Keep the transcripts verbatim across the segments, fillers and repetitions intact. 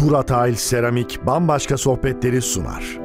Turatail Seramik Bambaşka Sohbetleri sunar.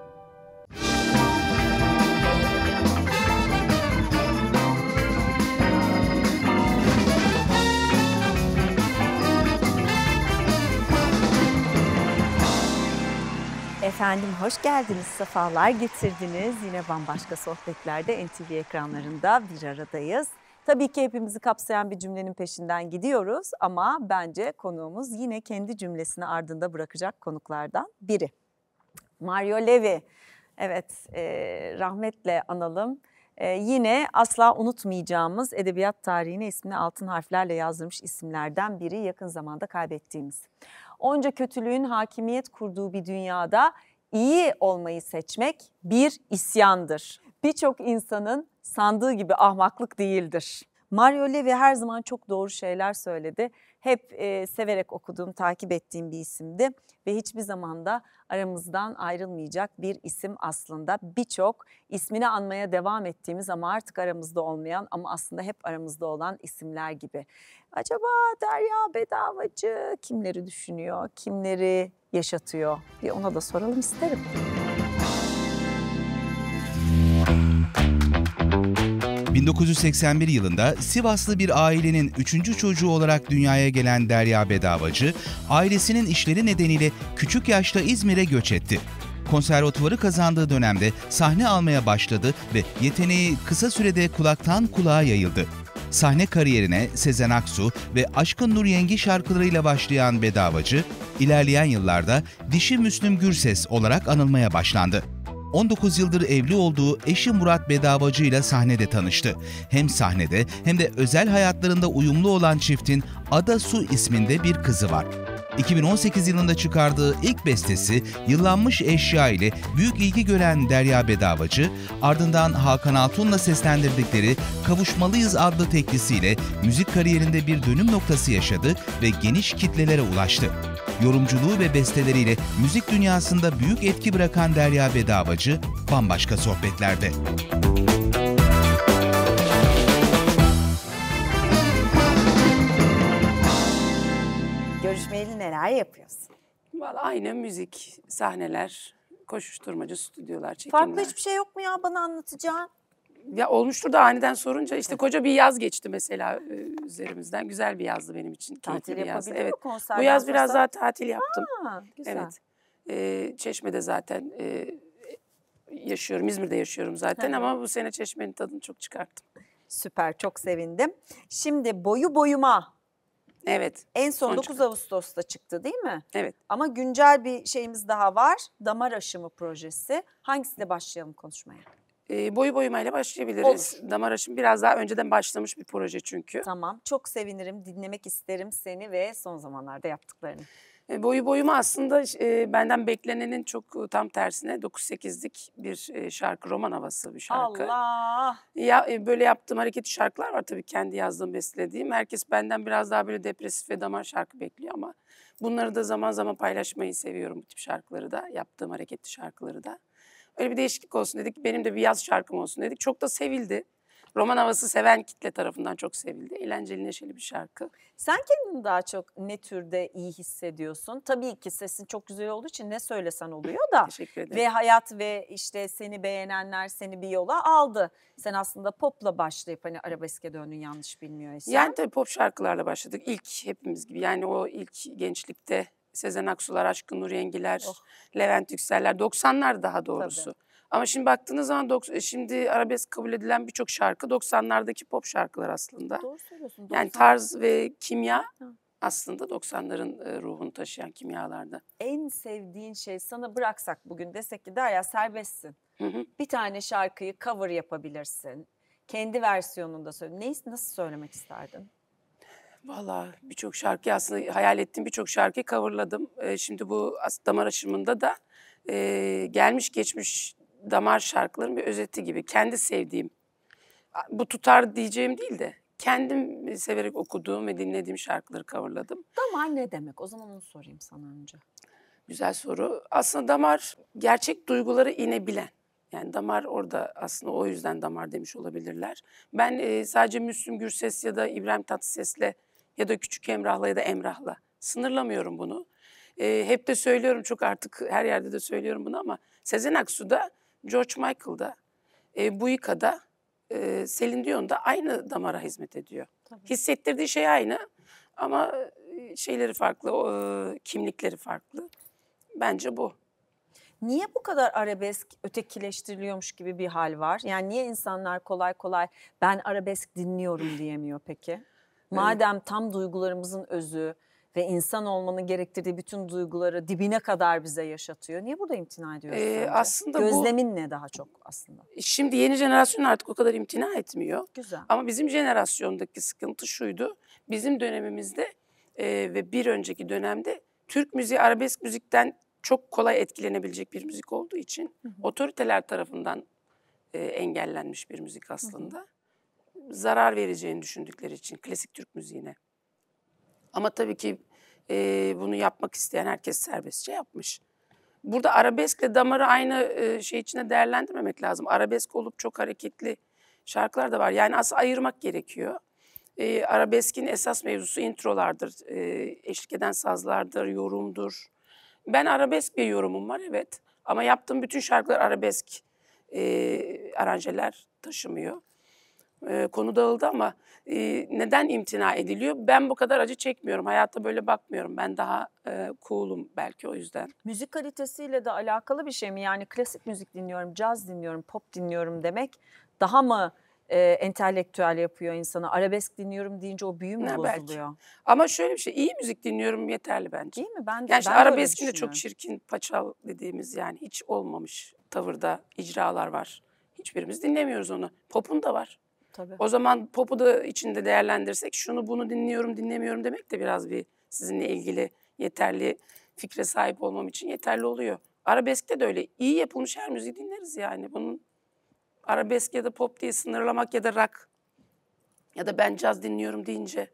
Efendim hoş geldiniz, sefalar getirdiniz. Yine Bambaşka Sohbetler'de N T V ekranlarında bir aradayız. Tabii ki hepimizi kapsayan bir cümlenin peşinden gidiyoruz ama bence konuğumuz yine kendi cümlesini ardında bırakacak konuklardan biri. Mario Levi, evet e, rahmetle analım. E, yine asla unutmayacağımız edebiyat tarihine ismini altın harflerle yazdırmış isimlerden biri, yakın zamanda kaybettiğimiz. Onca kötülüğün hakimiyet kurduğu bir dünyada iyi olmayı seçmek bir isyandır. Birçok insanın sandığı gibi ahmaklık değildir. Mario Levi her zaman çok doğru şeyler söyledi. Hep e, severek okuduğum, takip ettiğim bir isimdi ve hiçbir zaman da aramızdan ayrılmayacak bir isim aslında. Birçok ismini anmaya devam ettiğimiz ama artık aramızda olmayan ama aslında hep aramızda olan isimler gibi. Acaba Derya Bedavacı kimleri düşünüyor, kimleri yaşatıyor diye ona da soralım isterim. bin dokuz yüz seksen bir yılında Sivaslı bir ailenin üçüncü çocuğu olarak dünyaya gelen Derya Bedavacı, ailesinin işleri nedeniyle küçük yaşta İzmir'e göç etti. Konservatuvarı kazandığı dönemde sahne almaya başladı ve yeteneği kısa sürede kulaktan kulağa yayıldı. Sahne kariyerine Sezen Aksu ve Aşkın Nur Yengi şarkılarıyla başlayan Bedavacı, ilerleyen yıllarda Dişi Müslüm Gürses olarak anılmaya başlandı. on dokuz yıldır evli olduğu eşi Murat Bedavacı ile sahnede tanıştı. Hem sahnede hem de özel hayatlarında uyumlu olan çiftin Ada Su isminde bir kızı var. iki bin on sekiz yılında çıkardığı ilk bestesi Yıllanmış Eşya ile büyük ilgi gören Derya Bedavacı, ardından Hakan Altun'la seslendirdikleri Kavuşmalıyız adlı teklisiyle müzik kariyerinde bir dönüm noktası yaşadı ve geniş kitlelere ulaştı. Yorumculuğu ve besteleriyle müzik dünyasında büyük etki bırakan Derya Bedavacı, Bambaşka Sohbetler'de. Görüşmeyeli neler yapıyorsun? Vallahi aynı müzik, sahneler, koşuşturmacı, stüdyolar, çekimler. Farklı hiçbir şey yok mu ya bana anlatacağın? Ya olmuştur da aniden sorunca işte koca bir yaz geçti mesela üzerimizden. Güzel bir yazdı benim için. Tatil bir yaz. yapabildin Evet. mi konser? Bu yaz biraz daha tatil yaptım. Ha, güzel. Evet. Ee, Çeşme'de zaten e, yaşıyorum. İzmir'de yaşıyorum zaten ama bu sene Çeşme'nin tadını çok çıkarttım. Süper, çok sevindim. Şimdi Boyu Boyuma. Evet. En son, son dokuz çıktı. Ağustos'ta çıktı değil mi? Evet. Ama güncel bir şeyimiz daha var. Damar Aşımı projesi. Hangisiyle başlayalım konuşmaya? E, boyu boyumayla başlayabiliriz. Olur. Damar Aşımı biraz daha önceden başlamış bir proje çünkü. Tamam. Çok sevinirim. Dinlemek isterim seni ve son zamanlarda yaptıklarını. E, boyu boyuma aslında e, benden beklenenin çok tam tersine dokuz sekizlik bir e, şarkı, roman havası bir şarkı. Allah! Ya e, böyle yaptığım hareketli şarkılar var tabii, kendi yazdığım, bestelediğim. Herkes benden biraz daha böyle depresif ve damar şarkı bekliyor ama bunları da zaman zaman paylaşmayı seviyorum, bu tip şarkıları da, yaptığım hareketli şarkıları da. Öyle bir değişiklik olsun dedik. Benim de bir yaz şarkım olsun dedik. Çok da sevildi. Roman havası seven kitle tarafından çok sevildi. Eğlenceli, neşeli bir şarkı. Sen kendini daha çok ne türde iyi hissediyorsun? Tabii ki sesin çok güzel olduğu için ne söylesen oluyor da. Teşekkür ederim. Ve hayat ve işte seni beğenenler seni bir yola aldı. Sen aslında popla başlayıp hani arabeske döndün, yanlış bilmiyorsam. Yani tabii pop şarkılarla başladık. İlk hepimiz gibi. Yani o ilk gençlikte Sezen Aksu'lar, Aşkın Nur Yengiler, oh. Levent Yüksel'ler, doksanlar daha doğrusu. Tabii. Ama şimdi baktığınız zaman şimdi arabesk kabul edilen birçok şarkı doksanlardaki pop şarkılar aslında. Doğru söylüyorsun. doksan Yani tarz ve kimya aslında doksanların ruhunu taşıyan kimyalarda. En sevdiğin şey, sana bıraksak bugün desek ki Derya serbestsin. Hı hı. Bir tane şarkıyı cover yapabilirsin. Kendi versiyonunda söyle. Neyi nasıl söylemek isterdin? Vallahi birçok şarkı, aslında hayal ettiğim birçok şarkıyı coverladım. Ee, şimdi bu Damar Aşımı'nda da e, gelmiş geçmiş damar şarkıların bir özeti gibi. Kendi sevdiğim, bu tutar diyeceğim değil de kendim severek okuduğum ve dinlediğim şarkıları coverladım. Damar ne demek? O zaman onu sorayım sana önce. Güzel soru. Aslında damar gerçek duyguları inebilen. Yani damar orada aslında, o yüzden damar demiş olabilirler. Ben e, sadece Müslüm Gürses ya da İbrahim Tatlıses'le ya da Küçük Emrah'la ya da Emrah'la sınırlamıyorum bunu. E, hep de söylüyorum, çok artık her yerde de söylüyorum bunu ama Sezen Aksu'da, George Michael'da, e, Buika'da, e, Celine Dion'da aynı damara hizmet ediyor. Tabii. Hissettirdiği şey aynı ama şeyleri farklı, o, e, kimlikleri farklı. Bence bu. Niye bu kadar arabesk ötekileştiriliyormuş gibi bir hal var? Yani niye insanlar kolay kolay ben arabesk dinliyorum diyemiyor peki? Madem tam duygularımızın özü ve insan olmanın gerektirdiği bütün duyguları dibine kadar bize yaşatıyor. Niye burada imtina ediyoruz Ee, sence? aslında Gözlemin bu, ne daha çok aslında? Şimdi yeni jenerasyon artık o kadar imtina etmiyor. Güzel. Ama bizim jenerasyondaki sıkıntı şuydu. Bizim dönemimizde e, ve bir önceki dönemde Türk müziği arabesk müzikten çok kolay etkilenebilecek bir müzik olduğu için hı hı. otoriteler tarafından e, engellenmiş bir müzik aslında. Hı hı. Zarar vereceğini düşündükleri için klasik Türk müziğine. Ama tabii ki e, bunu yapmak isteyen herkes serbestçe yapmış. Burada arabeskle damarı aynı e, şey içinde değerlendirmemek lazım. Arabesk olup çok hareketli şarkılar da var. Yani aslında ayırmak gerekiyor. E, arabeskin esas mevzusu introlardır, e, eşlik eden sazlardır, yorumdur. Ben arabesk bir yorumum var evet. Ama yaptığım bütün şarkılar arabesk e, aranjeler taşımıyor. E, konu dağıldı ama e, neden imtina ediliyor? Ben bu kadar acı çekmiyorum. Hayata böyle bakmıyorum. Ben daha e, cool'um belki o yüzden. Müzik kalitesiyle de alakalı bir şey mi? Yani klasik müzik dinliyorum, caz dinliyorum, pop dinliyorum demek daha mı e, entelektüel yapıyor insanı? Arabesk dinliyorum deyince o büyü mü Ne, bozuluyor? belki. Ama şöyle bir şey, iyi müzik dinliyorum yeterli bence. Değil mi? Ben de, yani işte ben de öyle arabeskin de çok düşünüyorum. çirkin, paçal dediğimiz yani hiç olmamış tavırda icralar var. Hiçbirimiz dinlemiyoruz onu. Pop'un da var. Tabii. O zaman pop'u da içinde değerlendirsek şunu bunu dinliyorum dinlemiyorum demek de biraz bir sizinle ilgili yeterli fikre sahip olmam için yeterli oluyor. Arabeskte de öyle. İyi yapılmış her müziği dinleriz yani. Bunun arabesk ya da pop diye sınırlamak ya da rock ya da ben caz dinliyorum deyince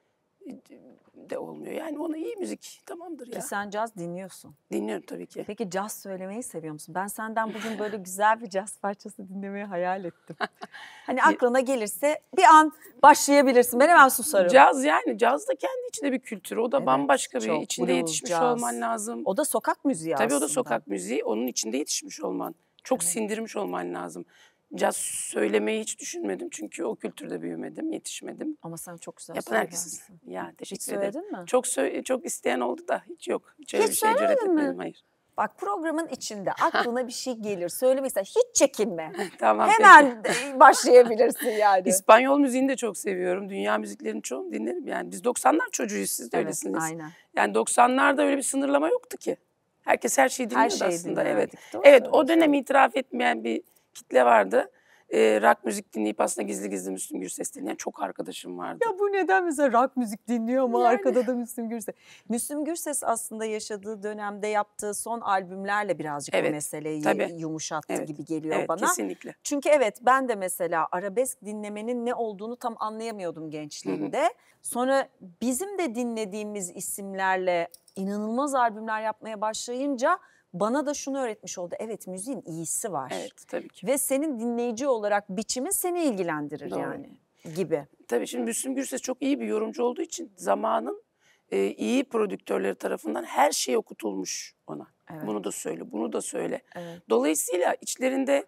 de olmuyor. Yani ona iyi müzik tamamdır ya. Ki sen caz dinliyorsun. Dinliyorum tabii ki. Peki caz söylemeyi seviyor musun? Ben senden bugün böyle güzel bir caz parçası dinlemeyi hayal ettim. Hani aklına gelirse bir an başlayabilirsin. Ben hemen susarım. Caz yani caz da kendi içinde bir kültür. O da Evet, bambaşka bir çok. içinde Blues, yetişmiş caz. olman lazım. O da sokak müziği Tabii aslında. o da sokak müziği. Onun içinde yetişmiş olman. Çok Evet. sindirmiş olman lazım. Caz söylemeyi hiç düşünmedim. Çünkü o kültürde büyümedim, yetişmedim. Ama sen çok güzel Yapan herkesin. söylersin. Ya teşekkür Hiç ederim. söyledin mi? Çok sö- çok isteyen oldu da hiç yok. Hiç öyle Hiç bir şey cüret söylemedin mi? etmedim, hayır. Bak programın içinde aklına bir şey gelir. Söylemek ister. Hiç çekinme. Tamam. Hemen başlayabilirsin yani. İspanyol müziğini de çok seviyorum. Dünya müziklerinin çoğunu dinlerim yani. Biz doksanlar çocuğuyuz, siz de Evet, öylesiniz. aynen. Yani doksanlarda öyle bir sınırlama yoktu ki. Herkes her şeyi dinliyordu Her şeyi aslında. Evet. dinlerdik. Doğru Evet, o söylüyorsun. dönem itiraf etmeyen bir kitle vardı. Ee, rock müzik dinleyip aslında gizli gizli Müslüm Gürses dinleyen çok arkadaşım vardı. Ya bu neden mesela rock müzik dinliyor ama Yani. arkada da Müslüm Gürses. Müslüm Gürses aslında yaşadığı dönemde yaptığı son albümlerle birazcık Evet, bu meseleyi tabii. yumuşattı Evet, gibi geliyor evet, bana. kesinlikle. Çünkü evet ben de mesela arabesk dinlemenin ne olduğunu tam anlayamıyordum gençliğimde. Hı hı. Sonra bizim de dinlediğimiz isimlerle inanılmaz albümler yapmaya başlayınca bana da şunu öğretmiş oldu. Evet, müziğin iyisi var. Evet, tabii ki. Ve senin dinleyici olarak biçimin seni ilgilendirir. Doğru. Yani gibi. Tabii şimdi Müslüm Gürses çok iyi bir yorumcu olduğu için zamanın e, iyi prodüktörleri tarafından her şey okutulmuş ona. Evet. Bunu da söyle, bunu da söyle. Evet. Dolayısıyla içlerinde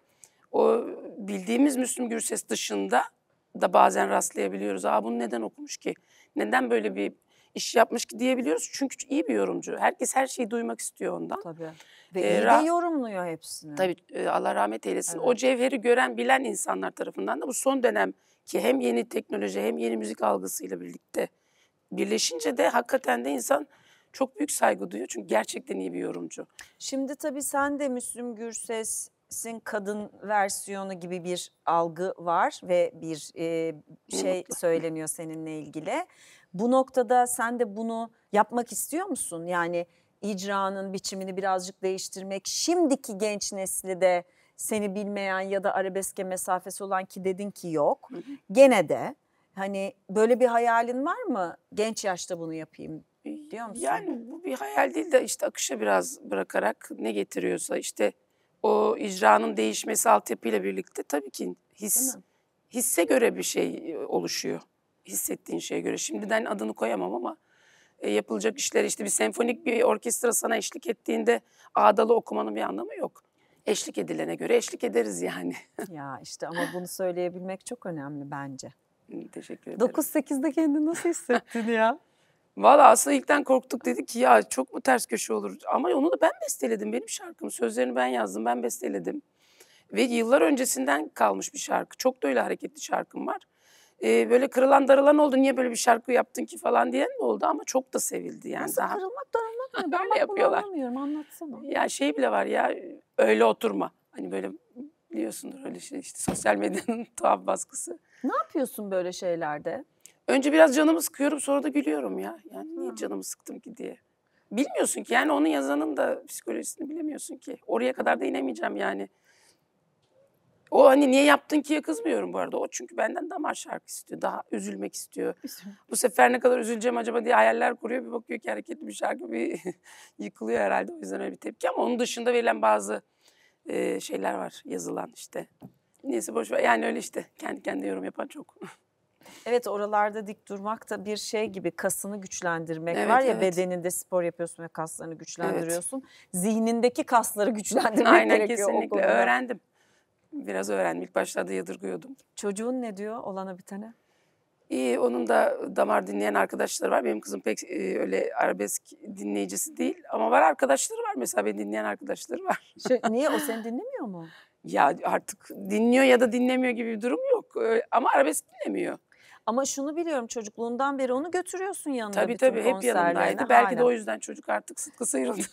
o bildiğimiz Müslüm Gürses dışında da bazen rastlayabiliyoruz. Aa, bunu neden okumuş ki? Neden böyle bir iş yapmış ki diyebiliyoruz. Çünkü iyi bir yorumcu. Herkes her şeyi duymak istiyor ondan. Tabii. Ve ee, iyi de yorumluyor hepsini. Tabii, e, Allah rahmet eylesin. Evet. O cevheri gören, bilen insanlar tarafından da bu son dönem ki hem yeni teknoloji hem yeni müzik algısıyla birlikte birleşince de hakikaten de insan çok büyük saygı duyuyor. Çünkü gerçekten iyi bir yorumcu. Şimdi tabii sen de Müslüm Gürses'in kadın versiyonu gibi bir algı var ve bir e, şey söyleniyor seninle ilgili. Bu noktada sen de bunu yapmak istiyor musun? Yani icranın biçimini birazcık değiştirmek, şimdiki genç nesli de seni bilmeyen ya da arabeske mesafesi olan ki dedin ki yok. Hı hı. Gene de hani böyle bir hayalin var mı? Genç yaşta bunu yapayım diyor musun? Yani bu bir hayal değil de işte akışa biraz bırakarak ne getiriyorsa işte o icranın değişmesi altyapıyla birlikte tabii ki his, hisse göre bir şey oluşuyor. Hissettiğin şeye göre. Şimdiden adını koyamam ama e, yapılacak işler işte bir senfonik bir orkestra sana eşlik ettiğinde ağdalı okumanın bir anlamı yok. Eşlik edilene göre eşlik ederiz yani. Ya işte ama bunu söyleyebilmek çok önemli bence. Teşekkür ederim. dokuz sekizde kendini nasıl hissettin ya? Valla aslında ilkten korktuk, dedik ki ya çok mu ters köşe olur? Ama onu da ben besteledim. Benim şarkım. Sözlerini ben yazdım, ben besteledim. Ve yıllar öncesinden kalmış bir şarkı. Çok da öyle hareketli şarkım var. Ee, böyle kırılan darılan oldu. Niye böyle bir şarkı yaptın ki falan diyen de oldu ama çok da sevildi yani. Nasıl Daha... kırılmak darılmak ne? Ben Öyle bak bunu yapıyorlar. anlamıyorum, anlatsana. Ya şey bile var ya, öyle oturma. Hani böyle biliyorsundur öyle şey işte sosyal medyanın tuhaf baskısı. Ne yapıyorsun böyle şeylerde? Önce biraz canımı sıkıyorum, sonra da gülüyorum ya. Yani niye Hı. canımı sıktım ki diye. Bilmiyorsun ki yani onun yazanın da psikolojisini bilemiyorsun ki. Oraya kadar da inemeyeceğim yani. O hani niye yaptın ki'ye kızmıyorum bu arada. O çünkü benden damar şarkı istiyor. Daha üzülmek istiyor. Bu sefer ne kadar üzüleceğim acaba diye hayaller kuruyor. Bir bakıyor ki hareketli bir şarkı bir yıkılıyor herhalde. O yüzden öyle bir tepki. Ama onun dışında verilen bazı e, şeyler var yazılan işte. Neyse boş ver. Yani öyle işte kendi kendine yorum yapan çok. Evet, oralarda dik durmak da bir şey gibi, kasını güçlendirmek Evet, var ya, evet. bedeninde spor yapıyorsun ve kaslarını güçlendiriyorsun. Zihnindeki kasları güçlendirmek Aynen, gerekiyor o kesinlikle konuda. öğrendim. Biraz öğrendim. İlk başlarda yadırgıyordum. Çocuğun ne diyor olana bitene? İyi, onun da damar dinleyen arkadaşları var. Benim kızım pek e, öyle arabesk dinleyicisi değil. Ama var, arkadaşları var. Mesela beni dinleyen arkadaşları var. Şey, niye, o seni dinlemiyor mu? Ya artık dinliyor ya da dinlemiyor gibi bir durum yok. Öyle- Ama arabesk dinlemiyor. Ama şunu biliyorum, çocukluğundan beri onu götürüyorsun yanında Tabii bütün tabii hep konserlerine yanındaydı. Belki de hala. o yüzden çocuk artık sıtkı sıyrıldı.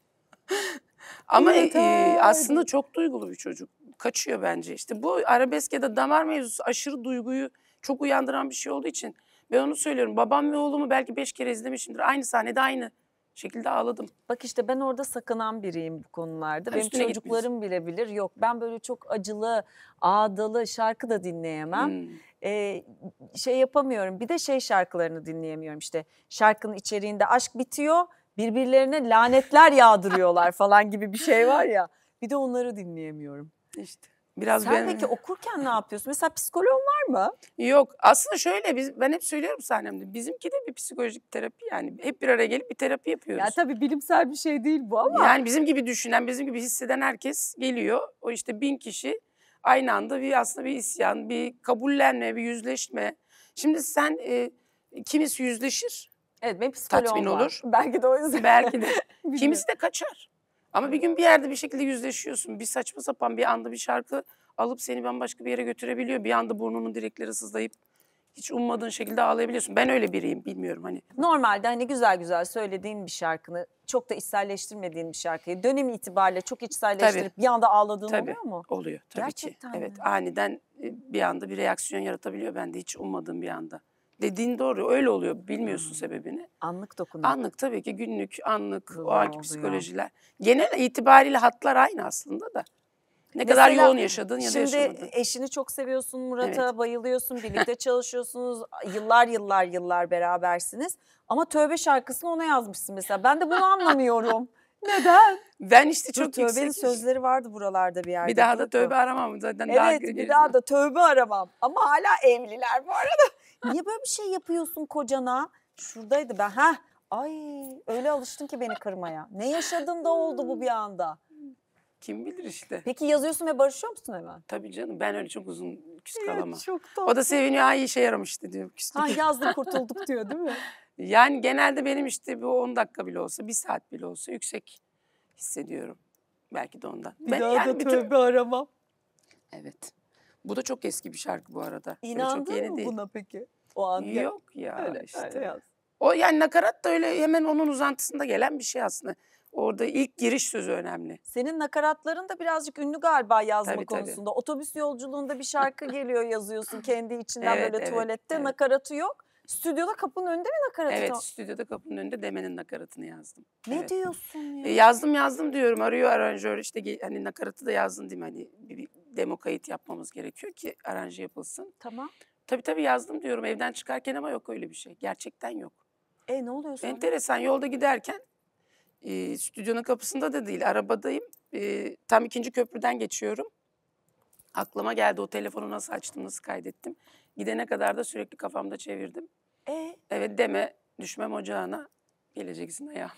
Ama e, Yeter. aslında çok duygulu bir çocuk. Kaçıyor bence işte. Bu arabesk ya da damar mevzusu aşırı duyguyu çok uyandıran bir şey olduğu için ben onu söylüyorum. Babam ve oğlumu belki beş kere izlemişimdir. Aynı sahnede aynı şekilde ağladım. Bak işte ben orada sakınan biriyim bu konularda. Ha, Benim üstüne çocuklarım bile bilir. Yok, ben böyle çok acılı, ağdalı şarkı da dinleyemem. Hmm. Ee, şey yapamıyorum. Bir de şey şarkılarını dinleyemiyorum işte. Şarkının içeriğinde aşk bitiyor, birbirlerine lanetler yağdırıyorlar falan gibi bir şey var ya. Bir de onları dinleyemiyorum. İşte biraz Sen ben... peki okurken ne yapıyorsun? Mesela psikoloğun var mı? Yok aslında şöyle, biz, ben hep söylüyorum sahnemde. Bizimki de bir psikolojik terapi yani. Hep bir araya gelip bir terapi yapıyoruz. Ya tabii bilimsel bir şey değil bu ama. Yani bizim gibi düşünen, bizim gibi hisseden herkes geliyor. O işte bin kişi aynı anda bir aslında bir isyan, bir kabullenme, bir yüzleşme. Şimdi sen e, kimisi yüzleşir, Evet, benim psikoloğum tatmin var. olur. Belki de o yüzden. Belki de Bilmiyorum. kimisi de kaçar. Ama bir gün bir yerde bir şekilde yüzleşiyorsun. Bir saçma sapan bir anda bir şarkı alıp seni bambaşka bir yere götürebiliyor. Bir anda burnunun direkleri sızlayıp hiç ummadığın şekilde ağlayabiliyorsun. Ben öyle biriyim, bilmiyorum hani. Normalde hani güzel güzel söylediğin bir şarkını, çok da içselleştirmediğin bir şarkıyı dönem itibariyle çok içselleştirip bir anda ağladığın Tabii, oluyor mu? oluyor tabii Gerçekten ki. mi? Evet, aniden e, bir anda bir reaksiyon yaratabiliyor bende, hiç ummadığım bir anda. Dediğin doğru, öyle oluyor, bilmiyorsun Hmm. sebebini. Anlık dokunuyor. Anlık tabii ki, günlük, anlık, o Bunlar anki oluyor. psikolojiler. Genel itibariyle hatlar aynı aslında da. Ne kadar Mesela yoğun yaşadın ya da Şimdi yaşamadın. eşini çok seviyorsun, Murat'a Evet. bayılıyorsun, birlikte çalışıyorsunuz, yıllar yıllar yıllar berabersiniz. Ama Tövbe şarkısını ona yazmışsın mesela. Ben de bunu anlamıyorum. Neden? Ben işte Dur, çok Tövbe'nin yüksek. sözleri vardı buralarda bir yerde. Bir daha da Dur, dur. tövbe aramam zaten. daha Evet, bir gerisi. daha da tövbe aramam. Ama hala evliler bu arada. Niye böyle bir şey yapıyorsun kocana? Şuradaydı ben. Heh. Ay, öyle alıştın ki beni kırmaya. Ne yaşadın da oldu bu bir anda? Kim bilir işte. Peki yazıyorsun ve barışıyor musun hemen? Tabii canım, ben öyle çok uzun küs kalamam. Çok tatlı. O da seviniyor, ay işe yaramıştı diyor. Küstük. Ha, yazdık kurtulduk diyor değil mi? Yani genelde benim işte bu on dakika bile olsa, bir saat bile olsa yüksek hissediyorum. Belki de ondan. Bir Ben daha yani da bütün- tövbe aramam. Evet. Bu da çok eski bir şarkı bu arada. Öyle çok İnandın yeni mı değil. buna peki? O an ya- Yok ya öyle, işte. öyle yaz. O yani nakarat da öyle hemen onun uzantısında gelen bir şey aslında. Orada ilk giriş sözü önemli. Senin nakaratların da birazcık ünlü galiba yazma Tabii, tabii. konusunda. Otobüs yolculuğunda bir şarkı geliyor, yazıyorsun kendi içinden Evet, böyle evet, tuvalette. evet. Nakaratı yok. Stüdyoda kapının önünde mi nakaratı? Evet, tam- stüdyoda kapının önünde Deme'nin nakaratını yazdım. Ne Evet. diyorsun ya? E, yazdım yazdım diyorum, arıyor aranjör işte ge- hani nakaratı da yazdın değil mi, hani bir, bir demo kayıt yapmamız gerekiyor ki aranje yapılsın. Tamam. Tabii tabii yazdım diyorum evden çıkarken, ama yok öyle bir şey, gerçekten yok. E ne oluyor sonra? Enteresan, yolda giderken e, stüdyonun kapısında da değil, arabadayım, e, tam ikinci köprüden geçiyorum. Aklıma geldi, o telefonu nasıl açtım, nasıl kaydettim. Gidene kadar da sürekli kafamda çevirdim. E Evet, Deme düşmem ocağına, Geleceksin ayağım.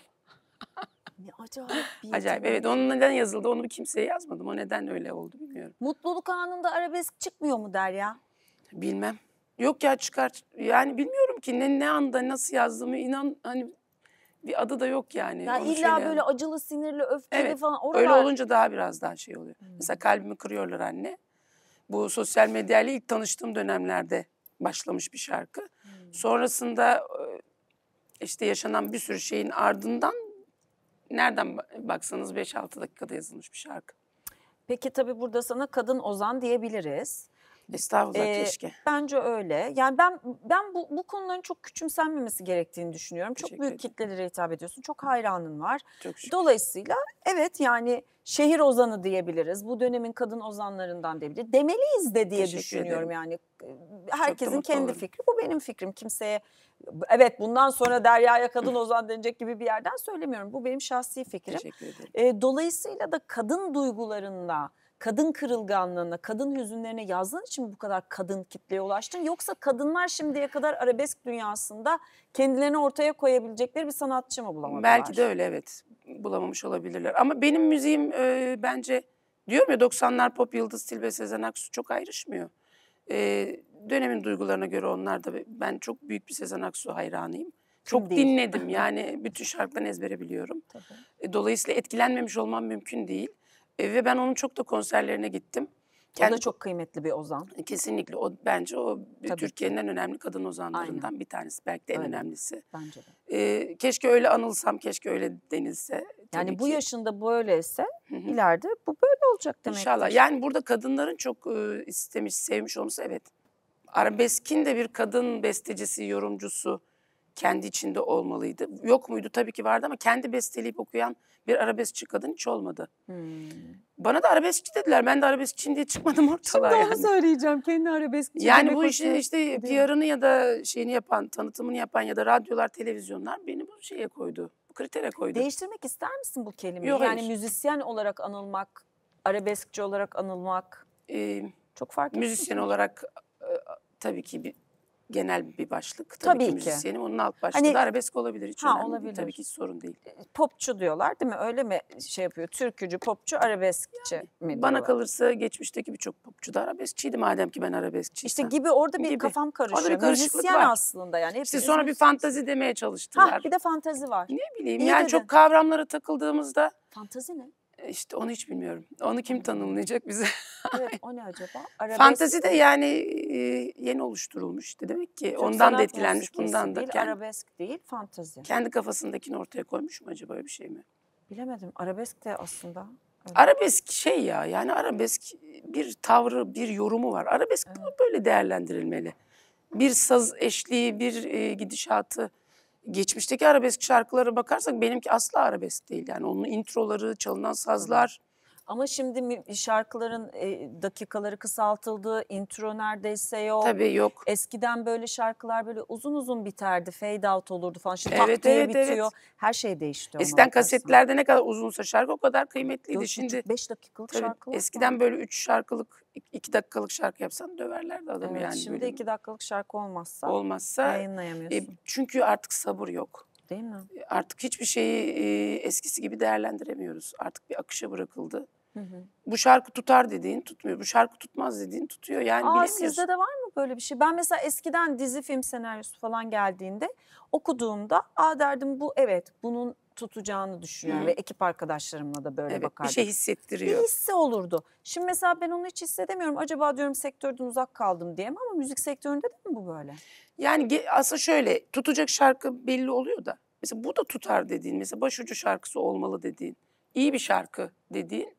Ne acayip bir Acayip. yetenek. Evet, onun neden yazıldı onu kimseye yazmadım. O neden öyle oldu bilmiyorum. Mutluluk anında arabesk çıkmıyor mu Derya? Bilmem. Yok ya, çıkar. Yani bilmiyorum ki ne, ne anda nasıl yazdığımı, inan hani bir adı da yok yani. Ya Onu illa şöyle böyle yazdım. acılı, sinirli, öfkeli Evet, falan oralar. öyle olunca daha biraz daha şey oluyor. Hmm. Mesela Kalbimi Kırıyorlar Anne. Bu sosyal medyayla ilk tanıştığım dönemlerde başlamış bir şarkı. Hmm. Sonrasında e, işte yaşanan bir sürü şeyin ardından nereden ba- baksanız beş altı dakikada yazılmış bir şarkı. Peki tabii burada sana kadın ozan diyebiliriz. Estağfurullah, Ee, keşke. Bence öyle. Yani ben ben bu, bu konuların çok küçümsenmemesi gerektiğini düşünüyorum. Çok Teşekkür büyük ederim. kitlelere hitap ediyorsun. Çok hayranın var. Çok şükür. Dolayısıyla evet yani şehir ozanı diyebiliriz. Bu dönemin kadın ozanlarından diyebiliriz. Demeliyiz de diye Teşekkür düşünüyorum ederim. yani. Herkesin mutlu kendi olurum. fikri. Bu benim fikrim. Kimseye evet bundan sonra Derya'ya kadın ozan denecek gibi bir yerden söylemiyorum. Bu benim şahsi fikrim. Teşekkür ederim. E, dolayısıyla da kadın duygularında, kadın kırılganlığına, kadın hüzünlerine yazdığın için mi bu kadar kadın kitleye ulaştın? Yoksa kadınlar şimdiye kadar arabesk dünyasında kendilerini ortaya koyabilecekleri bir sanatçı mı bulamadılar? Belki de öyle, evet. Bulamamış olabilirler. Ama benim müziğim e, bence diyorum ya, doksanlar pop yıldız Tilbe Sezen Aksu çok ayrışmıyor. E, dönemin duygularına göre onlar da, ben çok büyük bir Sezen Aksu hayranıyım. Çok değil? dinledim yani, bütün şarkılarını ezbere biliyorum. Tabii. E, dolayısıyla etkilenmemiş olmam mümkün değil. E, ve ben onun çok da konserlerine gittim. O da çok kıymetli bir ozan. Kesinlikle o, bence o Tabii Türkiye'nin en önemli kadın ozanlarından Aynen. bir tanesi. Belki de en Öyle. önemlisi. Bence de. Ee, keşke öyle anılsam, keşke öyle denilse. Yani tabii bu ki. yaşında böyleyse Hı hı. ileride bu böyle olacak demektir. İnşallah. Yani burada kadınların çok e, istemiş, sevmiş olması, evet. Arabeskin de bir kadın bestecisi, yorumcusu kendi içinde olmalıydı. Yok muydu? Tabii ki vardı ama kendi besteleyip okuyan bir arabeskçi kadın hiç olmadı. Hmm. Bana da arabeskçi dediler. Ben de arabeskçiyim diye çıkmadım ortalığa. Şimdi onu yani. söyleyeceğim. Kendi arabeskçi Yani demek bu işin hoşuna işte gidiyor. P R'ını ya da şeyini yapan, tanıtımını yapan ya da radyolar, televizyonlar beni bu şeye koydu. Bu kritere koydu. Değiştirmek ister misin bu kelimeyi? Yok, yani hayır. müzisyen olarak anılmak, arabeskçi olarak anılmak Ee, çok farklı. müzisyen olarak e, tabii ki bir genel bir başlık. Tabii, Tabii ki ki. müzisyenim. Onun alt başlığı Hani- da arabesk olabilir. Hiç Ha, önemli değil. olabilir. Tabii ki hiç sorun değil. Popçu diyorlar değil mi? Öyle mi şey yapıyor? Türkücü, popçu, arabeskçi mi Bana diyorlar? kalırsa geçmişteki birçok popçu da arabeskçiydi madem ki ben İşte arabeskçiysem. gibi orada bir Gibi. kafam karışıyor. Orada bir karışıklık Müzisyen var. aslında yani. İşte hepimiz sonra bir müzisyeniz. fantazi demeye çalıştılar. Hah, bir de fantezi var. Ne bileyim İyi yani dedin. çok kavramlara takıldığımızda Fantezi ne? e, işte onu hiç bilmiyorum. Onu kim tanımlayacak bize? Evet, o ne acaba? Arabesk Fantezi de yani e, yeni oluşturulmuş işte, demek ki Türk ondan sanat da etkilenmiş, musikisi bundan da. değil, Kendi, arabesk değil, fantezi. kendi kafasındakini ortaya koymuş mu acaba, öyle bir şey mi? Bilemedim. Arabesk de aslında. öyle. Arabesk şey ya, yani arabesk bir tavrı, bir yorumu var. Arabesk bu böyle değerlendirilmeli. Bir saz eşliği, bir e, gidişatı. Geçmişteki arabesk şarkılara bakarsak benimki asla arabesk değil. Yani onun introları, çalınan sazlar. Ama şimdi mi- şarkıların e, dakikaları kısaltıldı, intro neredeyse yok. Tabii yok. Eskiden böyle şarkılar böyle uzun uzun biterdi, fade out olurdu falan. Şimdi Evet, tak diye evet, bitiyor. evet. Her şey değişti. ona Eskiden bakarsan. kasetlerde ne kadar uzunsa şarkı o kadar kıymetliydi. Dört Şimdi buçuk, beş dakikalık tabii şarkılar eskiden var. böyle üç şarkılık, iki dakikalık şarkı yapsan döverlerdi adamı Evet, yani. şimdi böyle iki dakikalık şarkı olmazsa olmazsa. E, yayınlayamıyorsun. çünkü artık sabır yok. Değil mi? Artık hiçbir şeyi e, eskisi gibi değerlendiremiyoruz. Artık bir akışa bırakıldı. Hı hı. Bu şarkı tutar dediğin tutmuyor. Bu şarkı tutmaz dediğin tutuyor. Yani Aa, bilemiyorsun. sizde de var mı böyle bir şey? Ben mesela eskiden dizi film senaryosu falan geldiğinde okuduğumda aa derdim bu evet bunun tutacağını düşünüyorum Hı. ve ekip arkadaşlarımla da böyle Evet, bir bakardık. şey Bir hissettiriyor. hissi olurdu. Şimdi mesela ben onu hiç hissedemiyorum. Acaba diyorum sektörden uzak kaldım diye mi ama müzik sektöründe de mi bu böyle? Yani ge- aslında şöyle, tutacak şarkı belli oluyor da. Mesela bu da tutar dediğin, mesela başucu şarkısı olmalı dediğin, iyi bir şarkı dediğin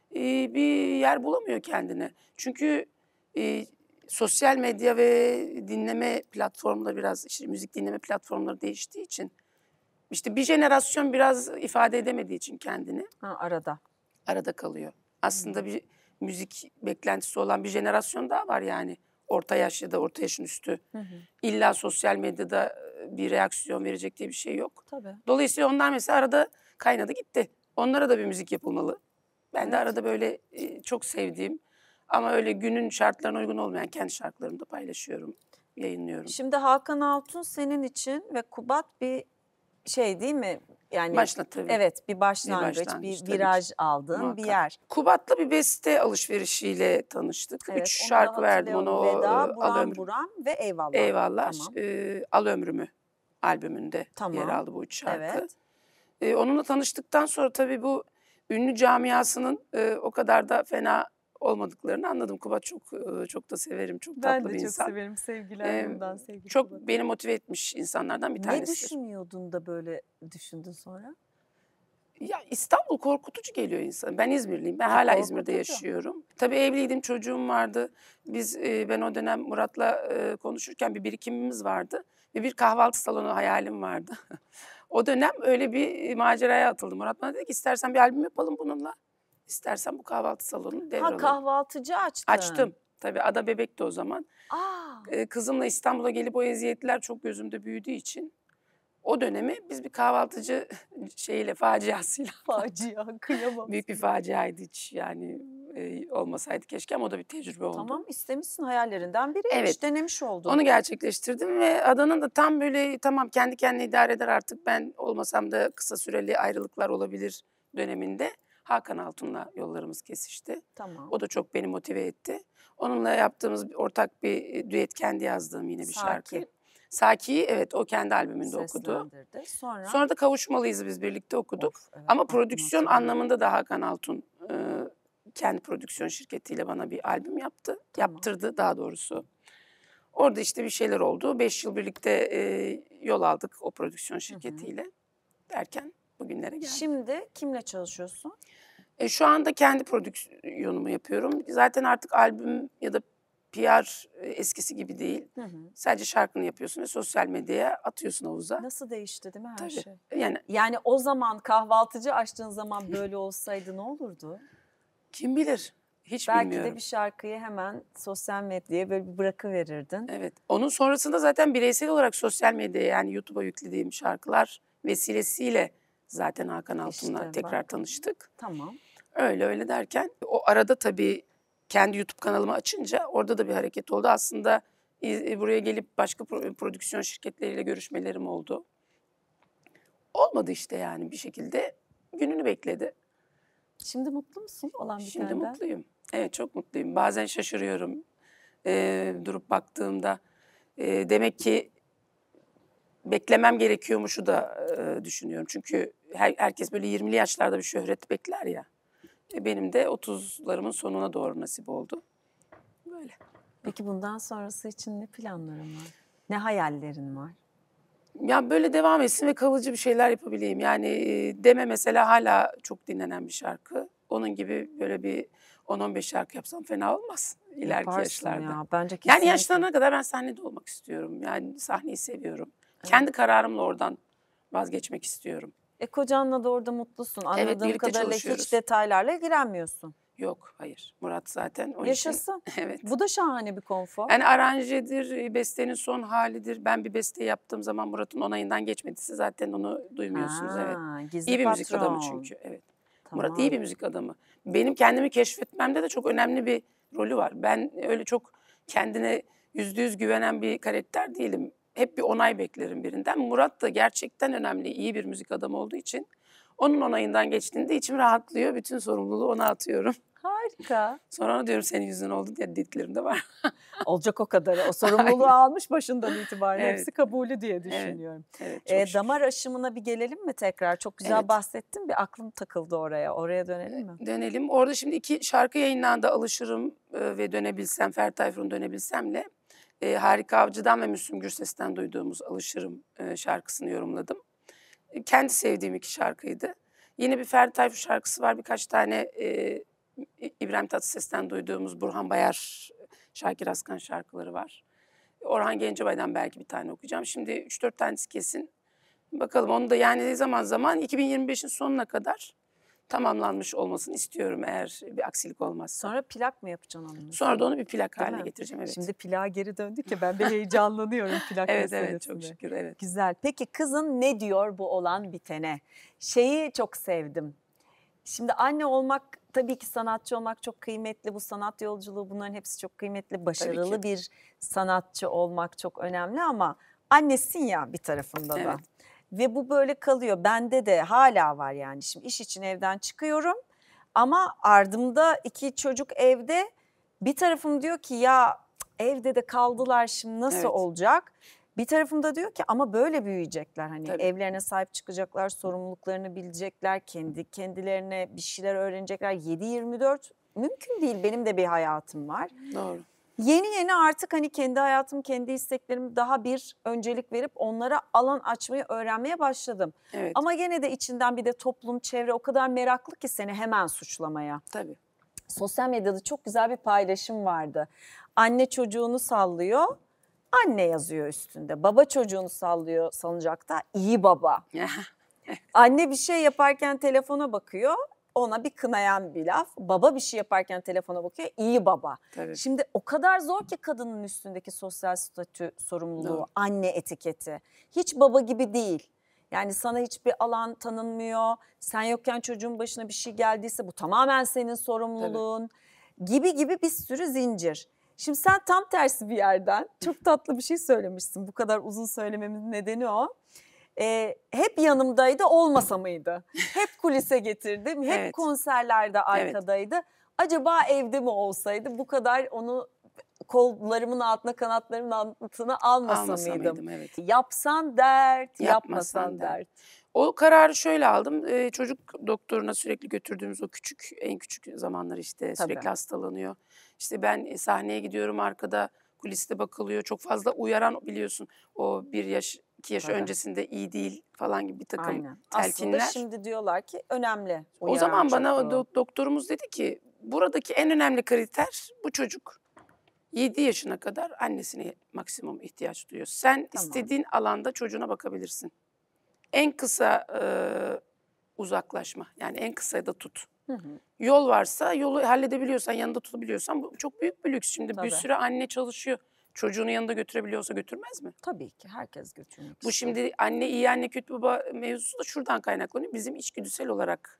e, bir yer bulamıyor kendine. Çünkü e, sosyal medya ve dinleme platformları biraz, işte müzik dinleme platformları değiştiği için, işte bir jenerasyon biraz ifade edemediği için kendini Ha, arada. arada kalıyor. Aslında bir müzik beklentisi olan bir jenerasyon daha var yani. Orta yaş ya da orta yaşın üstü. Hı hı. İlla sosyal medyada bir reaksiyon verecek diye bir şey yok. Tabii. Dolayısıyla onlar mesela arada kaynadı gitti. Onlara da bir müzik yapılmalı. Ben Evet. de arada böyle e, çok sevdiğim ama öyle günün şartlarına uygun olmayan kendi şarkılarımı da paylaşıyorum, yayınlıyorum. Şimdi Hakan Altun senin için ve Kubat bir şey değil mi? Yani Başla tabii. evet bir başlangıç, bir, başlangıç, tabii viraj ki. aldığın Muhakkak. bir yer. Kubat'la bir beste alışverişiyle tanıştık. Evet, Üç onu da şarkı verdim ona. hatırlıyorum. O, Veda, e, Al Buram Ömrüm. Buram ve Eyvallah. Eyvallah. Tamam. E, Al Ömrümü albümünde yer Tamam. aldı bu üç şarkı. Evet. E, onunla tanıştıktan sonra tabii bu ünlü camiasının e, o kadar da fena olmadıklarını anladım. Kubat çok e, çok da severim. Çok tatlı Ben de bir çok insan. severim. Sevgiler E, buradan sevgili çok Kubat'a. beni motive etmiş insanlardan bir Ne tanesidir. düşünüyordun da böyle düşündün sonra? Ya İstanbul korkutucu geliyor insan. Ben İzmirliyim. Ben Ki hala İzmir'de korkutucu. yaşıyorum. Tabii evliydim, çocuğum vardı. Biz e, ben o dönem Murat'la e, konuşurken bir birikimimiz vardı ve bir kahvaltı salonu hayalim vardı. O dönem öyle bir maceraya atıldım. Murat bana dedi ki istersen bir albüm yapalım bununla. İstersen bu kahvaltı salonunu Ha devralım. kahvaltıcı açtın. Açtım. Tabii Ada bebekti o zaman. Aa, E, kızımla İstanbul'a gelip o eziyetler çok gözümde büyüdüğü için o dönemi biz bir kahvaltıcı şeyiyle, faciasıyla facia kıyamam. büyük bir faciaydı hiç yani e, olmasaydı keşke ama o da bir tecrübe oldu. Tamam istemişsin hayallerinden biri. Evet. Denemiş oldun. Onu gerçekleştirdim ve Adanın da tam böyle tamam kendi kendine idare eder artık ben olmasam da kısa süreli ayrılıklar olabilir döneminde Hakan Altun'la yollarımız kesişti. Tamam. O da çok beni motive etti. Onunla yaptığımız bir, ortak bir düet kendi yazdığım yine bir Saki. şarkı. Saki'yi evet o kendi albümünde okudu. Seslendirdi. Sonra? Sonra da Kavuşmalıyız biz birlikte okuduk. Of, evet, Ama aklıma prodüksiyon hatırlıyorum. anlamında da Hakan Altun e, kendi prodüksiyon şirketiyle bana bir albüm yaptı. Tamam. Yaptırdı daha doğrusu. Orada işte bir şeyler oldu. Beş yıl birlikte e, yol aldık o prodüksiyon şirketiyle. Hı hı. Derken bugünlere geldik. Şimdi kimle çalışıyorsun? E, şu anda kendi prodüksiyonumu yapıyorum. Zaten artık albüm ya da P R eskisi gibi değil. Hı hı. Sadece şarkını yapıyorsun ve sosyal medyaya atıyorsun havuza. Nasıl değişti değil mi her Tabii. şey? Yani Yani o zaman kahvaltıcı açtığın zaman böyle olsaydı ne olurdu? kim bilir? Hiç Belki bilmiyorum. de bir şarkıyı hemen sosyal medyaya böyle bir bırakıverirdin. Evet. Onun sonrasında zaten bireysel olarak sosyal medyaya yani YouTube'a yüklediğim şarkılar vesilesiyle zaten Hakan Altun'la İşte tekrar bak. tanıştık. Tamam. Öyle öyle derken o arada tabii kendi YouTube kanalımı açınca orada da bir hareket oldu. Aslında e, buraya gelip başka pro- prodüksiyon şirketleriyle görüşmelerim oldu. Olmadı işte yani bir şekilde gününü bekledi. Şimdi mutlu musun olan Şimdi bitenden? mutluyum. Evet çok mutluyum. Bazen şaşırıyorum e, durup baktığımda. E, demek ki beklemem gerekiyormuşu da e, düşünüyorum. Çünkü her, herkes böyle yirmili yaşlarda bir şöhret bekler ya. E, benim de otuzlarımın sonuna doğru nasip oldu. Böyle. Peki bundan sonrası için ne planların var? Ne hayallerin var? Ya böyle devam etsin ve kalıcı bir şeyler yapabileyim. Yani e, Deme mesela hala çok dinlenen bir şarkı. Onun gibi böyle bir on on beş şarkı yapsam fena olmaz ileriki Yaparsın yaşlarda. ya. Bence kesinlikle. Yani yaşlanana kadar ben sahnede olmak istiyorum. Yani sahneyi seviyorum. Evet. Kendi kararımla oradan vazgeçmek istiyorum. E kocanla da orada mutlusun. Anladığım Evet, birlikte kadarıyla çalışıyoruz. hiç detaylarla ilgilenmiyorsun. Yok, hayır. Murat zaten o Yaşasın. işin. Evet. Bu da şahane bir konfor. Yani aranjedir, bestenin son halidir. Ben bir beste yaptığım zaman Murat'ın onayından geçmediyse zaten onu duymuyorsunuz. Ha, Evet. gizli İyi bir müzik patron. adamı çünkü. Evet. Tamam. Murat iyi bir müzik adamı. Benim kendimi keşfetmemde de çok önemli bir rolü var. Ben öyle çok kendine yüzde yüz güvenen bir karakter değilim. Hep bir onay beklerim birinden. Murat da gerçekten önemli, iyi bir müzik adamı olduğu için onun onayından geçtiğinde içim rahatlıyor. Bütün sorumluluğu ona atıyorum. Harika. Sonra ona diyorum senin yüzünden oldu diye dediklerim de var. Olacak o kadarı. O sorumluluğu almış başından itibaren. Evet. Hepsi kabulü diye düşünüyorum. Evet, çok Ee, şükür. damar aşımına bir gelelim mi tekrar? Çok güzel Evet. bahsettin. Bir aklım takıldı oraya. Oraya dönelim mi? Dönelim. Orada şimdi iki şarkı yayınlandı. Alışırım e, ve Dönebilsem, Ferdi Tayfur'un Dönebilsem'le e, Harika Avcı'dan ve Müslüm Gürses'ten duyduğumuz Alışırım e, şarkısını yorumladım. E, kendi sevdiğim iki şarkıydı. Yine bir Ferdi Tayfur şarkısı var. Birkaç tane e, İbrahim Tatlıses'ten duyduğumuz Burhan Bayar, Şakir Askan şarkıları var. Orhan Gencebay'dan belki bir tane okuyacağım. Şimdi üç dört tanesi kesin. Bakalım onu da yani zaman zaman iki bin yirmi beşin sonuna kadar tamamlanmış olmasını istiyorum eğer bir aksilik olmazsa. Sonra plak mı yapacaksın onu? Sonra da onu bir plak Değil haline mi? getireceğim. Evet. Şimdi plağa geri döndük ya ben bir heyecanlanıyorum plak evet meselesinde. evet çok şükür evet. Güzel. Peki kızın ne diyor bu olan bitene? Şeyi çok sevdim. Şimdi anne olmak tabii ki sanatçı olmak çok kıymetli. Bu sanat yolculuğu bunların hepsi çok kıymetli. Başarılı bir sanatçı olmak çok önemli ama annesin ya bir tarafında da. Evet. Ve bu böyle kalıyor. Bende de hala var yani. Şimdi iş için evden çıkıyorum ama ardımda iki çocuk evde. Bir tarafım diyor ki ya evde de kaldılar şimdi nasıl Evet. olacak? Bir tarafım da diyor ki ama böyle büyüyecekler. Hani Tabii. evlerine sahip çıkacaklar, sorumluluklarını bilecekler, kendi kendilerine bir şeyler öğrenecekler. yedi yirmi dört mümkün değil. Benim de bir hayatım var. Doğru. Yeni yeni artık hani kendi hayatım, kendi isteklerim daha bir öncelik verip onlara alan açmayı öğrenmeye başladım. Evet. Ama gene de içinden bir de toplum, çevre o kadar meraklı ki seni hemen suçlamaya. Tabii. Sosyal medyada çok güzel bir paylaşım vardı. Anne çocuğunu sallıyor, anne yazıyor üstünde. Baba çocuğunu sallıyor salıncakta, iyi baba. Anne bir şey yaparken telefona bakıyor, ona bir kınayan bir laf. Baba bir şey yaparken telefona bakıyor, iyi baba. Tabii. Şimdi o kadar zor ki kadının üstündeki sosyal statü sorumluluğu, Doğru. anne etiketi. Hiç baba gibi değil. Yani sana hiçbir alan tanınmıyor. Sen yokken çocuğun başına bir şey geldiyse bu tamamen senin sorumluluğun. Gibi gibi bir sürü zincir. Şimdi sen tam tersi bir yerden çok tatlı bir şey söylemişsin. Bu kadar uzun söylememin nedeni o. Ee, hep yanımdaydı, olmasa mıydı? Hep kulise getirdim, hep Evet. konserlerde arkadaydı. Acaba evde mi olsaydı bu kadar onu kollarımın altına, kanatlarımın altına almasa, Almasa mıydım? mıydım, evet. Yapsan dert, Yapmasan yapmasan dert. dert. O kararı şöyle aldım. Ee, çocuk doktoruna sürekli götürdüğümüz o küçük, en küçük zamanlar işte Tabii. sürekli hastalanıyor. İşte ben sahneye gidiyorum, arkada kuliste bakılıyor. Çok fazla uyaran, biliyorsun o bir yaş, iki yaş Tabii. öncesinde iyi değil falan gibi bir takım Aynen. telkinler. Aslında şimdi diyorlar ki önemli. O zaman uyaran bana o çokluğu. do- doktorumuz dedi ki buradaki en önemli kriter bu çocuk yedi yaşına kadar annesine maksimum ihtiyaç duyuyor. Sen Tamam. istediğin alanda çocuğuna bakabilirsin. En kısa e, uzaklaşma, yani en kısayı da tut. Hı hı. Yol varsa yolu halledebiliyorsan, yanında tutabiliyorsan bu çok büyük bir lüks. Şimdi Tabii. bir sürü anne çalışıyor. Çocuğunu yanında götürebiliyorsa götürmez mi? Tabii ki herkes götürmek Bu ister. şimdi anne iyi anne kötü baba mevzusu da şuradan kaynaklanıyor. Bizim içgüdüsel olarak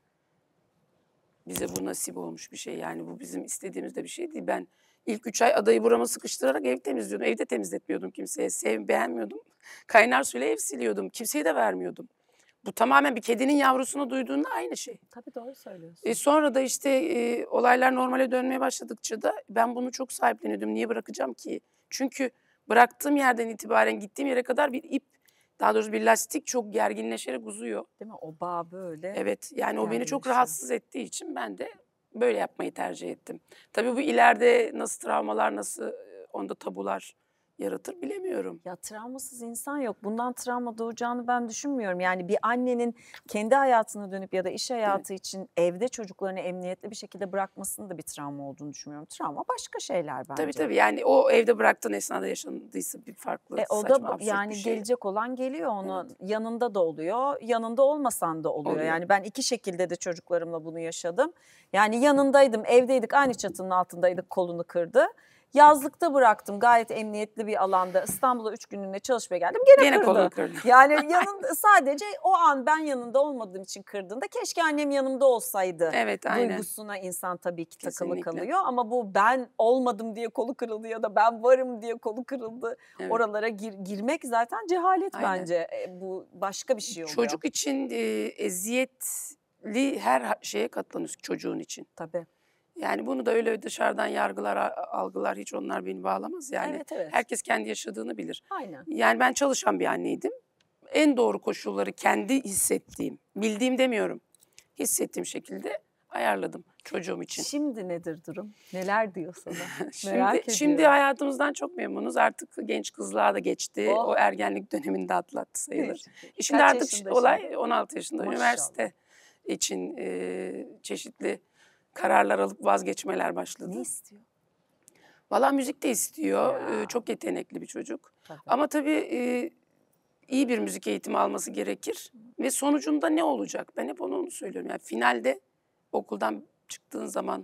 bize bu nasip olmuş bir şey. Yani bu bizim istediğimiz de bir şey değil. Ben ilk üç ay adayı burama sıkıştırarak ev temizliyordum. Evde temizletmiyordum kimseye. Sev, beğenmiyordum. Kaynar suyla ev siliyordum. Kimseye de vermiyordum. Bu tamamen bir kedinin yavrusuna duyduğunda aynı şey. Tabii doğru söylüyorsun. E sonra da işte e, olaylar normale dönmeye başladıkça da ben bunu çok sahipleniyordum. Niye bırakacağım ki? Çünkü bıraktığım yerden itibaren gittiğim yere kadar bir ip, daha doğrusu bir lastik çok gerginleşerek uzuyor. Değil mi? O bağ böyle. Evet, yani o beni çok gerginleşiyor. rahatsız ettiği için ben de böyle yapmayı tercih ettim. Tabii bu ileride nasıl travmalar, nasıl e, onda tabular yaratır bilemiyorum. Ya travmasız insan yok. Bundan travma doğacağını ben düşünmüyorum. Yani bir annenin kendi hayatına dönüp ya da iş hayatı için evde çocuklarını emniyetli bir şekilde bırakmasının da bir travma olduğunu düşünmüyorum. Travma başka şeyler bence. Tabii tabii, yani o evde bıraktığın esnada yaşandıysa bir farklı, E, o saçma, da absürt yani bir şey. gelecek olan geliyor, onun yanında da oluyor, yanında olmasan da oluyor. Oluyor. Yani ben iki şekilde de çocuklarımla bunu yaşadım. Yani yanındaydım, evdeydik, aynı çatının altındaydık, kolunu kırdı. Yazlıkta bıraktım gayet emniyetli bir alanda. İstanbul'a üç günlüğüne çalışmaya geldim. Gene, Gene kırdı. kolunu kırdı. Yani yanında, sadece o an ben yanında olmadığım için kırdığında keşke annem yanımda olsaydı. Evet, aynen. Duygusuna insan tabii ki takılı Kesinlikle. kalıyor. Ama bu ben olmadım diye kolu kırıldı ya da ben varım diye kolu kırıldı. Evet. Oralara gir, girmek zaten cehalet Aynen. bence. E, bu başka bir şey oluyor. Çocuk için e, eziyetli her şeye katlanıyorsun çocuğun için. Tabii. Yani bunu da öyle dışarıdan yargılar, a- algılar, hiç onlar beni bağlamaz. Yani Evet, evet. herkes kendi yaşadığını bilir. Aynen. Yani ben çalışan bir anneydim. En doğru koşulları kendi hissettiğim, bildiğim demiyorum, hissettiğim şekilde ayarladım çocuğum için. Şimdi nedir durum? Neler diyor sana? Merak Şimdi, ediyorum. şimdi hayatımızdan çok memnunuz. Artık genç kızlığa da geçti. Oh. O ergenlik dönemini de atlattı sayılır. Kaç Şimdi artık yaşında olay on altı yaşında Maşallah. üniversite için e, çeşitli kararlar alıp vazgeçmeler başladı. Ne istiyor? Valla müzik de istiyor. Ya. E, çok yetenekli bir çocuk. Tabii. Ama tabii e, iyi bir müzik eğitimi alması gerekir. Ve sonucunda ne olacak? Ben hep onu, onu söylüyorum. Yani finalde okuldan çıktığın zaman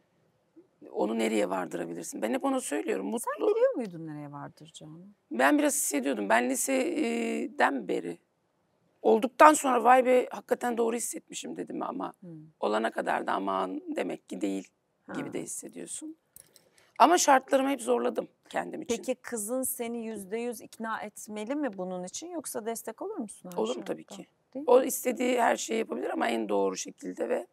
onu nereye vardırabilirsin? Ben hep onu söylüyorum. Mutlu. Sen biliyor muydun nereye vardıracağını? Ben biraz hissediyordum. Ben liseden beri olduktan sonra vay be hakikaten doğru hissetmişim dedim ama Hmm. olana kadar da aman demek ki değil Ha. gibi de hissediyorsun. Ama şartlarımı hep zorladım kendim için. Peki kızın seni yüzde yüz ikna etmeli mi bunun için yoksa destek olur musun her Olur mu tabii şartta? ki. Değil mi? O istediği her şeyi yapabilir ama en doğru şekilde ve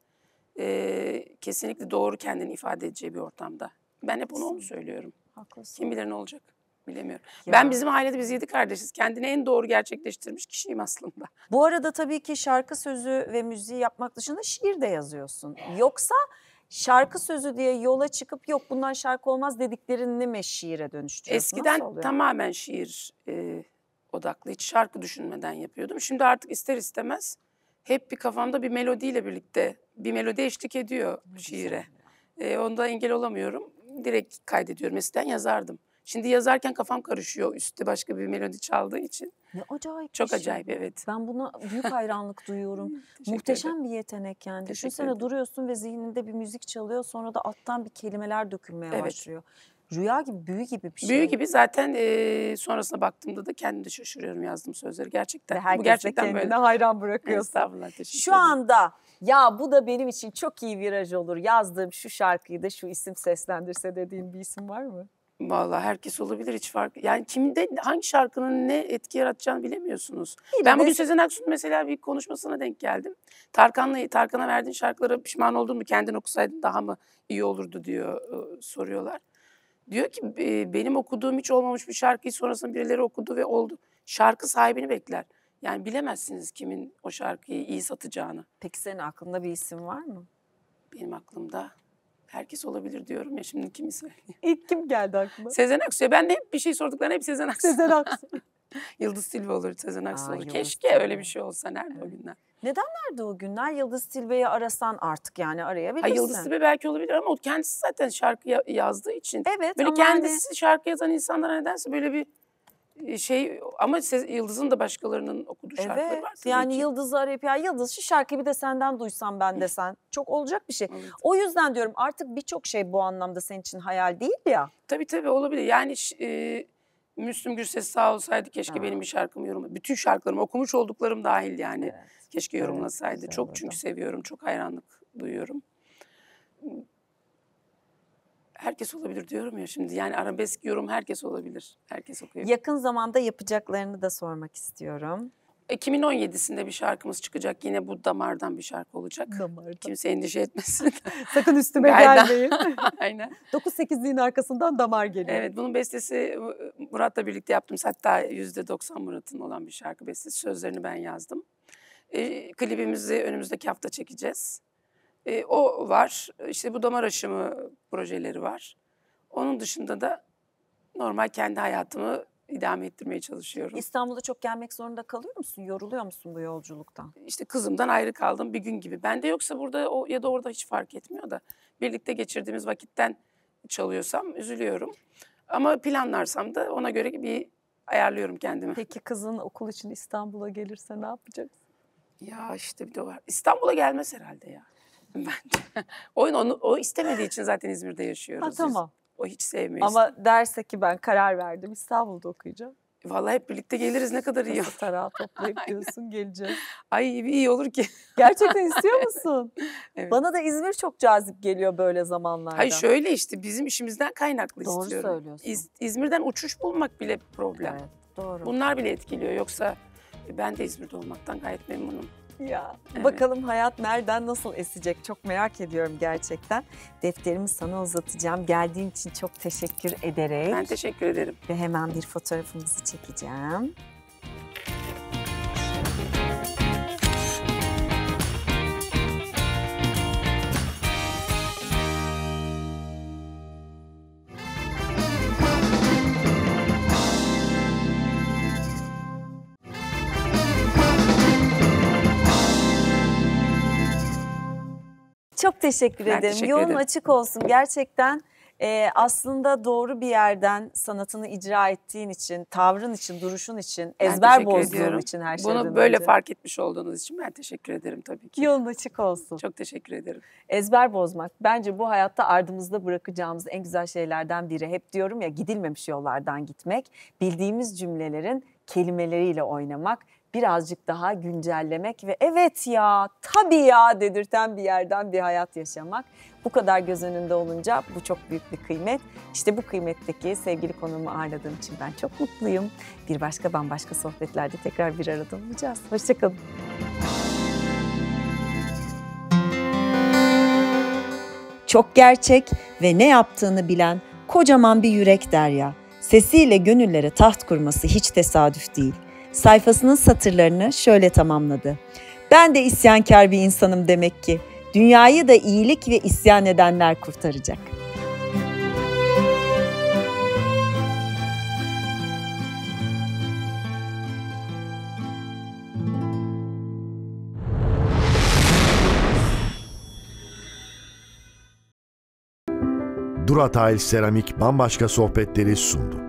e, kesinlikle doğru kendini ifade edeceği bir ortamda. Ben hep onu, onu söylüyorum. Haklısın. Kim bilir ne olacak bilemiyorum. Ya. Ben bizim ailede biz yedi kardeşiz. Kendini en doğru gerçekleştirmiş kişiyim aslında. Bu arada tabii ki şarkı sözü ve müziği yapmak dışında şiir de yazıyorsun. Yoksa şarkı sözü diye yola çıkıp yok bundan şarkı olmaz dediklerini mi şiire dönüştürüyorsun? Eskiden Nasıl oluyor? tamamen şiir e, odaklı, hiç şarkı düşünmeden yapıyordum. Şimdi artık ister istemez hep bir kafamda bir melodiyle birlikte bir melodi eşlik ediyor şiire. E, onda engel olamıyorum. Direkt kaydediyorum. Eskiden yazardım. Şimdi yazarken kafam karışıyor üstte başka bir melodi çaldığı için. Ne acayip Çok bir şey acayip bu. evet. Ben buna büyük hayranlık duyuyorum. Teşekkür Muhteşem ederim. bir yetenek yani. Teşekkür Düşünsene ederim. duruyorsun ve zihninde bir müzik çalıyor sonra da alttan bir kelimeler dökülmeye Evet. başlıyor. Rüya gibi, büyü gibi bir şey. Büyü gibi zaten e, sonrasına baktığımda da kendim de şaşırıyorum yazdığım sözleri gerçekten. Ve herkes Bu de gerçekten kendine böyle. hayran bırakıyorsun. Estağfurullah teşekkür Şu ederim. anda ya bu da benim için çok iyi viraj olur. Yazdığım şu şarkıyı da şu isim seslendirse dediğin bir isim var mı? Vallahi herkes olabilir hiç fark. Yani kimde hangi şarkının ne etki yaratacağını bilemiyorsunuz. Biri Ben de- bugün Sezen Aksu'nun mesela bir konuşmasına denk geldim. Tarkan'la Tarkan'a verdiğin şarkılara pişman oldun mu? Kendin okusaydın daha mı iyi olurdu diyor e, soruyorlar. Diyor ki e, benim okuduğum hiç olmamış bir şarkıyı sonrasında birileri okudu ve oldu. Şarkı sahibini bekler. Yani bilemezsiniz kimin o şarkıyı iyi satacağını. Peki senin aklında bir isim var mı? Benim aklımda herkes olabilir diyorum ya şimdi kimi söyleyeyim. İlk kim geldi aklına? Sezen Aksu'ya ben de hep bir şey sorduklarında hep Sezen Aksu. Sezen Aksu. Yıldız Tilbe olur, Sezen Aksu Aa, olur. Yıldız Keşke Tilbe. öyle bir şey olsa. Nerede o günler? Nerede o günler? Yıldız Tilbe'yi arasan artık yani arayabilirsin. Ha, Yıldız Tilbe belki olabilir ama o kendisi zaten şarkı ya- yazdığı için. Evet Böyle ama kendisi şarkı yazan insanlara nedense böyle bir e, şey ama Se- Yıldız'ın da başkalarının okuduğu hani, şarkıları evet var tabii yani ki. Yıldız'ı arayıp ya Yıldız şu şarkıyı bir de senden duysam ben desen çok olacak bir şey. Evet. O yüzden diyorum artık birçok şey bu anlamda senin için hayal değil ya. Tabii tabii olabilir. Yani ş- e, Müslüm Gürses sağ olsaydı keşke Ha. benim bir şarkımı yorumlasaydı. Bütün şarkılarımı okumuş olduklarım dahil yani. Evet. Keşke Evet, yorumlasaydı. güzel Çok olurdu. çünkü seviyorum. Çok hayranlık duyuyorum. Herkes olabilir diyorum ya şimdi. Yani arabesk yorum herkes olabilir. Herkes okuyabilir. Yakın zamanda yapacaklarını da sormak istiyorum. iki bin on yedisinde bir şarkımız çıkacak. Yine bu damardan bir şarkı olacak. Damardan. Kimse endişe etmesin. Sakın üstüme Gaydan. gelmeyin. Aynen. dokuz sekizliğin arkasından damar geliyor. Evet bunun bestesi Murat'la birlikte yaptım. Hatta yüzde doksan Murat'ın olan bir şarkı bestesi. Sözlerini ben yazdım. E, klibimizi önümüzdeki hafta çekeceğiz. E, o var. İşte bu damar aşımı projeleri var. Onun dışında da normal kendi hayatımı idame ettirmeye çalışıyorum. İstanbul'a çok gelmek zorunda kalıyor musun? Yoruluyor musun bu yolculuktan? İşte kızımdan ayrı kaldım bir gün gibi. Ben de yoksa burada o ya da orada hiç fark etmiyor da birlikte geçirdiğimiz vakitten çalıyorsam üzülüyorum. Ama planlarsam da ona göre bir ayarlıyorum kendimi. Peki kızın okul için İstanbul'a gelirse ne yapacaksın? Ya işte bir de o var. İstanbul'a gelmez herhalde ya. Bence. Oyun onu o istemediği için zaten İzmir'de yaşıyoruz. Ha, biz. tamam. O hiç sevmiyor. Ama derse ki ben karar verdim İstanbul'da okuyacağım. Vallahi hep birlikte geliriz ne kadar iyi. Nasıl tarağı toplayıp diyorsun geleceğiz. Ay iyi olur ki. Gerçekten istiyor musun? Evet. Bana da İzmir çok cazip geliyor böyle zamanlarda. Hayır şöyle işte bizim işimizden kaynaklı Doğru istiyorum. söylüyorsun. İz- İzmir'den uçuş bulmak bile problem. Evet, doğru. Bunlar bile etkiliyor. Yoksa ben de İzmir'de olmaktan gayet memnunum. Ya, Evet. bakalım hayat nereden nasıl esecek çok merak ediyorum gerçekten. Defterimi sana uzatacağım. Geldiğin için çok teşekkür ederek. Ben teşekkür ederim. Ve hemen bir fotoğrafımızı çekeceğim. Çok teşekkür Ben ederim. teşekkür Yolun ederim. açık olsun. Gerçekten e, aslında doğru bir yerden sanatını icra ettiğin için, tavrın için, duruşun için, Ben ezber teşekkür bozduğun ediyorum. için her şeyden Bunu böyle önce. fark etmiş olduğunuz için ben teşekkür ederim tabii ki. Yolun açık olsun. Çok teşekkür ederim. Ezber bozmak bence bu hayatta ardımızda bırakacağımız en güzel şeylerden biri. Hep diyorum ya gidilmemiş yollardan gitmek, bildiğimiz cümlelerin kelimeleriyle oynamak birazcık daha güncellemek ve evet ya, tabii ya dedirten bir yerden bir hayat yaşamak. Bu kadar göz önünde olunca bu çok büyük bir kıymet. İşte bu kıymetteki sevgili konuğumu ağırladığım için ben çok mutluyum. Bir başka bambaşka sohbetlerde tekrar bir arada olacağız. Hoşçakalın. Çok gerçek ve ne yaptığını bilen kocaman bir yürek Derya. Sesiyle gönüllere taht kurması hiç tesadüf değil. Sayfasının satırlarını şöyle tamamladı. Ben de isyankar bir insanım demek ki. Dünyayı da iyilik ve isyan edenler kurtaracak. Duratail Seramik Bambaşka Sohbetleri sundu.